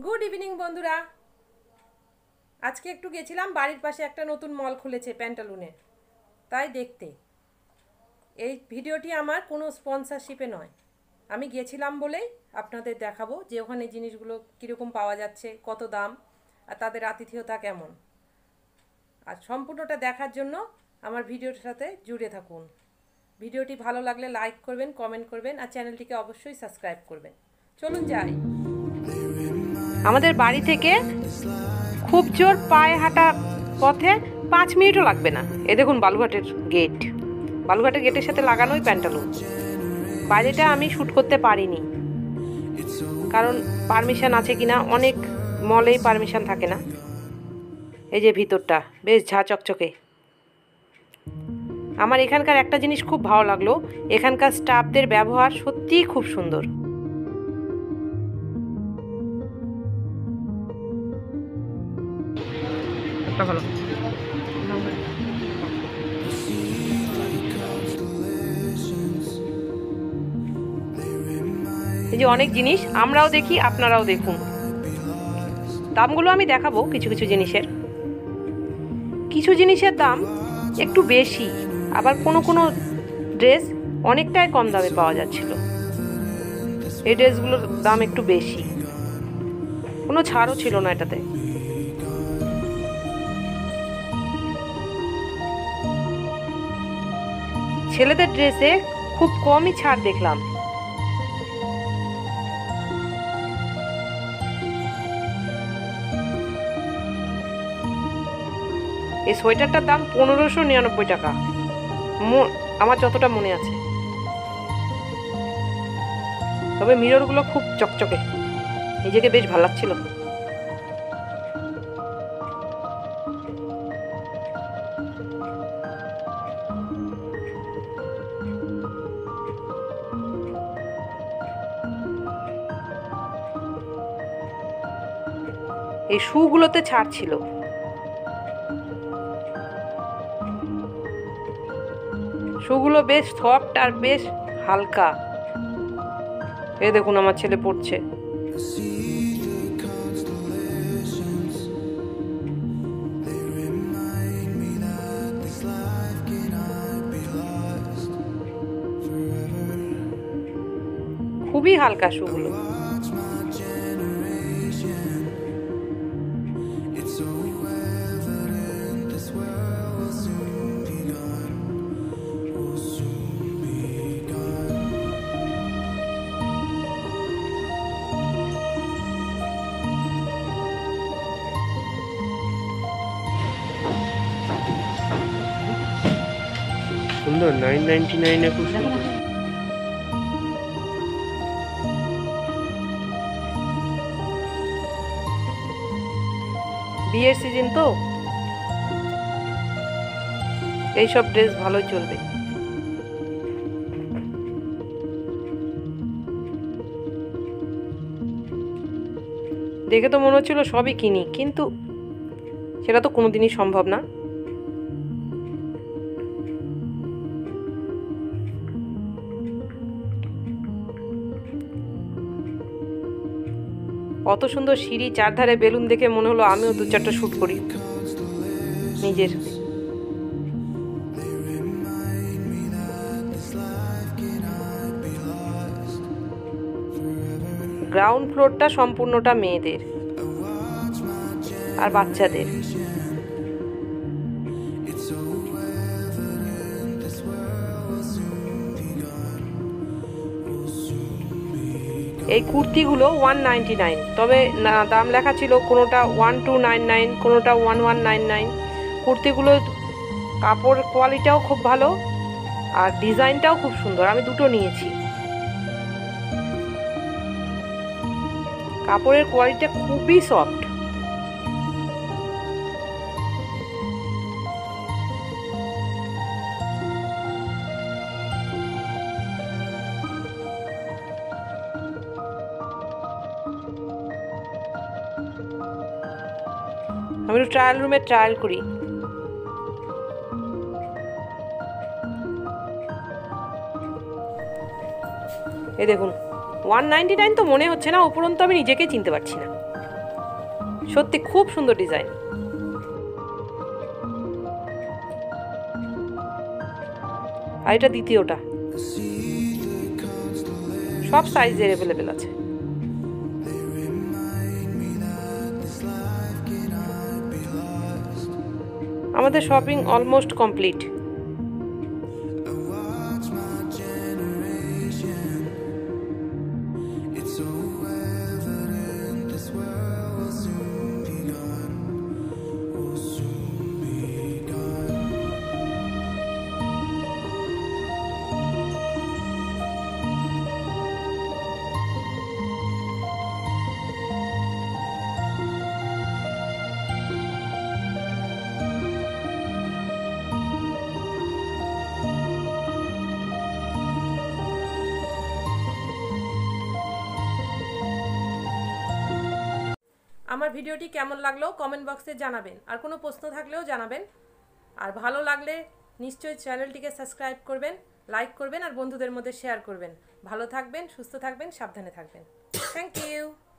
Good evening বন্ধুরা। আজকে একটু গেছিলাম, বাড়ির পাশে একটা নতুন মল খুলেছে প্যান্টালুনের, তাই দেখতে। এই ভিডিওটি আমার কোনো স্পন্সরশিপে নয়, আমি গেছিলাম বলেই আপনাদের দেখাবো যে ওখানে জিনিসগুলো কীরকম পাওয়া যাচ্ছে, কত দাম, আর তাদের আতিথেয়তা কেমন। আর সম্পূর্ণটা দেখার জন্য আমার ভিডিওর সাথে জুড়ে থাকুন। ভিডিওটি ভালো লাগলে লাইক করবেন, কমেন্ট করবেন, আর চ্যানেলটিকে অবশ্যই সাবস্ক্রাইব করবেন। চলুন যাই। আমাদের বাড়ি থেকে খুব জোর পায়ে হাঁটা পথে 5 মিনিটও লাগবে না। এ দেখুন বালুরঘাটের গেট, বালুরঘাটের গেটের সাথে লাগানোই প্যান্টালুন। বাইরেটা আমি শ্যুট করতে পারিনি, কারণ পারমিশন আছে কিনা, অনেক মলেই পারমিশন থাকে না। এই যে ভিতরটা বেশ ঝা চকচকে। আমার এখানকার একটা জিনিস খুব ভালো লাগলো, এখানকার স্টাফদের ব্যবহার সত্যিই খুব সুন্দর। ভালো এই যে অনেক জিনিস আমরাও দেখি, আপনারাও দেখুন। দামগুলো আমি দেখাবো। কিছু কিছু জিনিসের দাম একটু বেশি, আবার কোনো কোনো ড্রেস অনেকটাই কম দামে পাওয়া যাচ্ছিল। এই ড্রেসগুলোর দাম একটু বেশি, কোনো ছাড়ও ছিল না এটাতে। ছেলেদের ড্রেসে খুব কমই ছাড় দেখলাম। এই সোয়েটারটার দাম 1599 টাকা, আমার যতটা মনে আছে। তবে মিররগুলো খুব চকচকে, নিজেকে বেশ ভালো লাগছিল। এই শুগুলোতে ছাড় ছিল। শুগুলো বেশ সফট আর বেশ হালকা। এ দেখুন আমার ছেলে পড়ছে। খুবই হালকা শুগুলো। সুন্দর, 999 খুব সুন্দর। বিয়ের সিজন তো, এইসব ড্রেস ভালোই চলবে। দেখে তো মনে হচ্ছিল সবই কিনি, কিন্তু সেটা তো কোনোদিনই সম্ভব না। অত সুন্দর সিঁড়ি, চারধারে বেলুন দেখে মনে হলো আমিও 2-4টা শ্যুট করি নিজের। গ্রাউন্ড ফ্লোরটা সম্পূর্ণটা মেয়েদের আর বাচ্চাদের। এই কুর্তিগুলো 199, তবে দাম লেখা ছিল কোনোটা 1299, কোনোটা 1199। কুর্তিগুলো কাপড় কোয়ালিটিটাও খুব ভালো আর ডিজাইনটাও খুব সুন্দর। আমি দুটো নিয়েছি। কাপড়ের কোয়ালিটিটা খুবই সফট। আমি একটু ট্রায়াল রুমে ট্রায়াল করি। এই দেখুন 199 তো মনে হচ্ছে না, উপরন্তু আমি নিজেকেই চিনতে পারছি না। সত্যি খুব সুন্দর ডিজাইন। আর এটা দ্বিতীয়টা, সব সাইজের অ্যাভেলেবেল আছে। আমাদের শপিং অলমোস্ট কমপ্লিট। আমার ভিডিওটি কেমন লাগলো কমেন্ট বক্সে জানাবেন, আর কোনো প্রশ্ন থাকলেও জানাবেন। আর ভালো লাগলে নিশ্চয়ই চ্যানেলটিকে সাবস্ক্রাইব করবেন, লাইক করবেন আর বন্ধুদের মধ্যে শেয়ার করবেন। ভালো থাকবেন, সুস্থ থাকবেন, সাবধানে থাকবেন। Thank you.